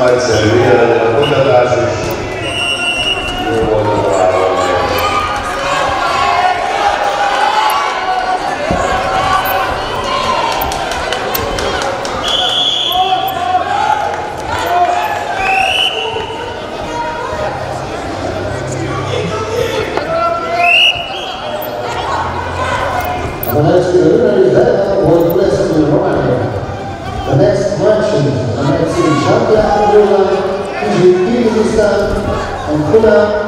nagyszerű, a kutatás is jó volt a vállalkozás. The next winner is that was blessed in Romania. The next match is Jean-Pierre Andrula, Kyrgyzstan, and Kuna